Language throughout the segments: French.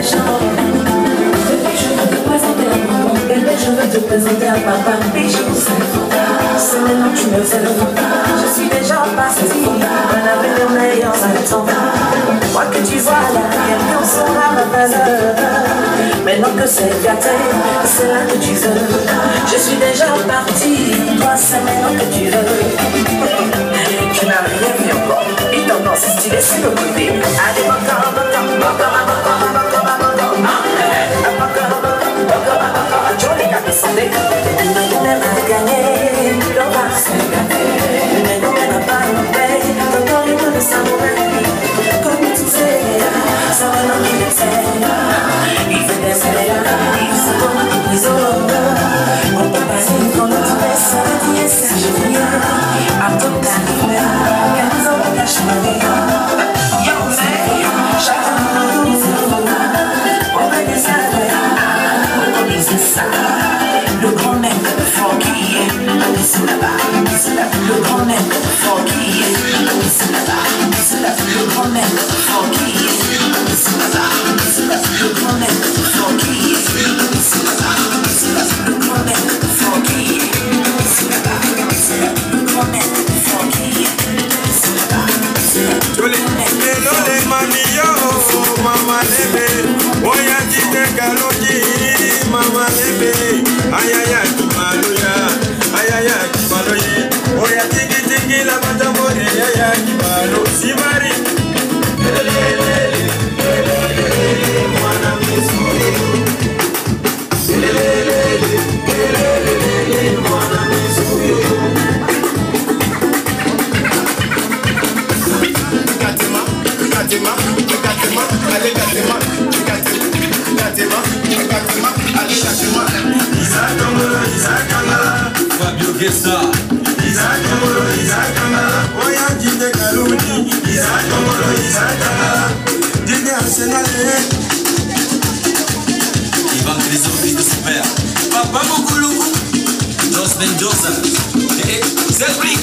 gens. Je veux te présenter à maman, bébé, je veux te présenter à papa. Bijou, c'est maintenant que tu me fais le je suis déjà parti, un avenir meilleur s'attend. Moi que tu vois là, quelqu'un saura ma valeur. Maintenant que c'est gâté, c'est là que tu veux. Je suis déjà parti, toi c'est maintenant que tu veux. Tu n'as rien vu encore, et ton nom c'est stylé, c'est le côté. Allez, encore, Jolie gars qui s'en déconne. On a gagné, l'on va se gâter. Mais nous on n'a pas une paix, t'entends les mots de samouraï. Comme tu sais, ça va dans les essais. Il fait des céréales, il se prend tout les autres. On peut passer une grande espèce, ça va dire ça, je viens. À ton calme, qu'à nous on cache ma vie. Yo, mais, chacun de nous, on va des ça. Le grand mec de Funky, c'est là-bas, le grand mec de Funky, c'est là-bas, le grand mec de Funky, c'est là-bas, le grand mec de Funky, c'est là-bas, le grand mec de Funky, c'est là-bas, le grand mec de Funky, c'est là-bas. Lole mami yo, mama lebe, oya jite kaloji, mama lebe, ayaya kimaloya, ayaya kimaloye, oya tiki tiki la matamori, ayaya kimalo, sibari. Mwana misuri, mwana misuri. Fabio Gessa, Isaac Kamara, Oya Jide Kaludi, Isaac Kamara, Jide Arsenal, Ivan Crisovi de Super, Papa Mokulu, Jos Mendoza, et Zelbrick.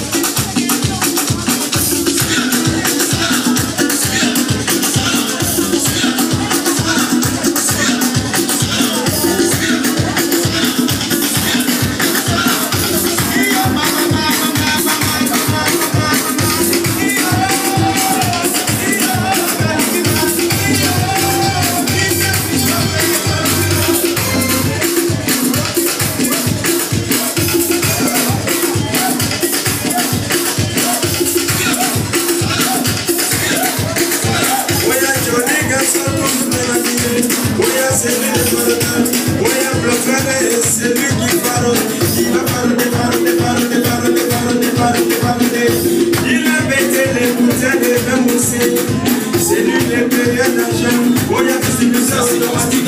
C'est lui le période d'argent. Oh, y'a distribution automatique.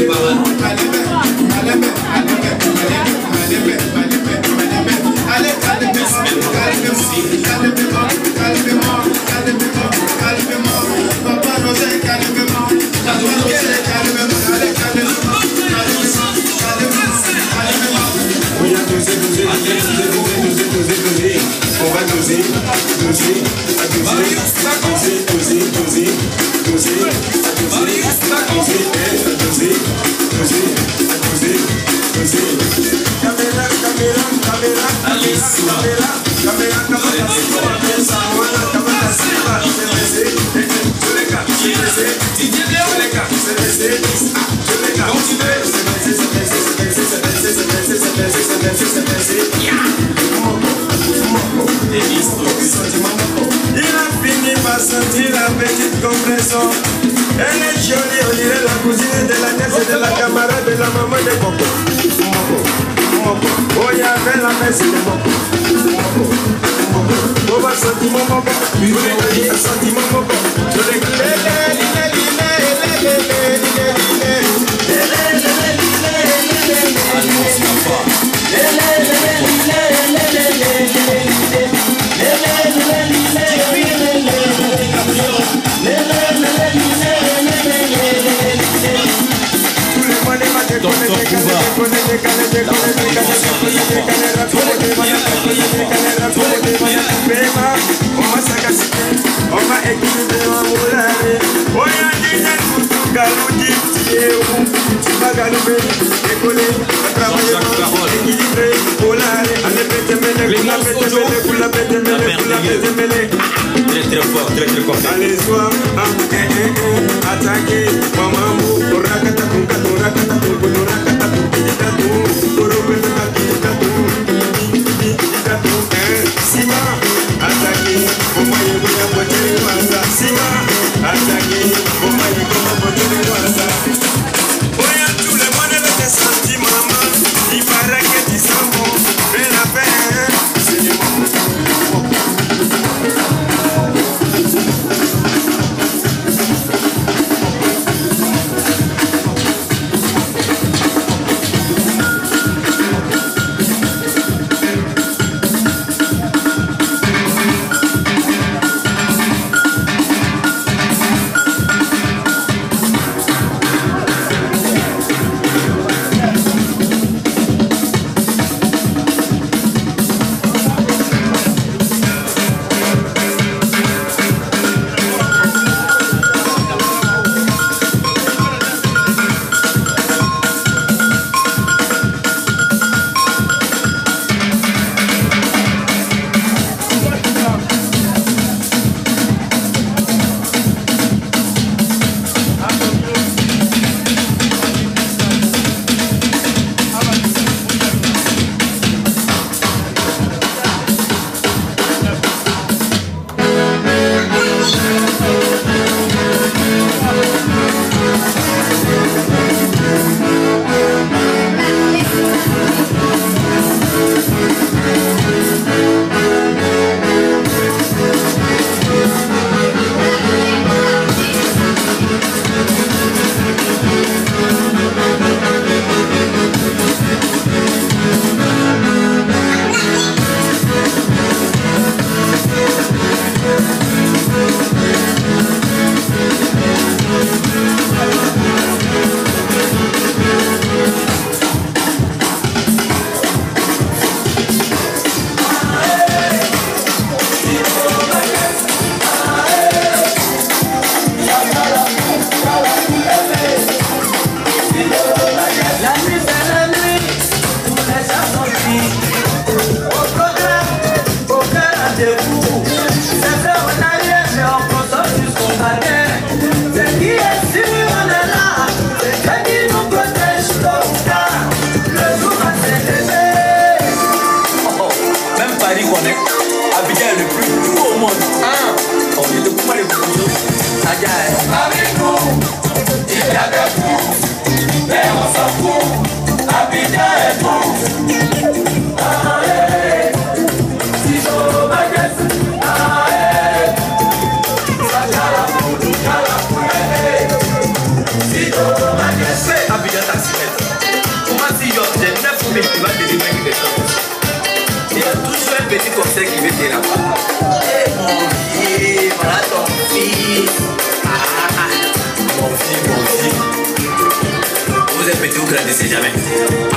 On va doser, il a fini par sentir la petite compression. Elle est jolie, on dirait la cousine de la nièce de la camarade de la maman de Coco. Oh, il y avait la messe de Coco. On va sentir mon Coco. On va sentir mon Coco. On va équilibrer en moulin. On a dit galoper, décoller, à travailler, équilibrer, voler, aller péter mêler, pour la péter mêler. Très fort, très fort. Allez, soir, attaquer, maman, rakata, rakata, rakata, Sima, attaqué, au moyen de la voiture de Wassa. Sima, attaqué, au moyen de la voiture de Wassa. Voyons tous les mois avec tes sentiments, maman. Il paraît que tu sens bon, mais la peine, c'est du Vous êtes petit ou grand, ne sais jamais.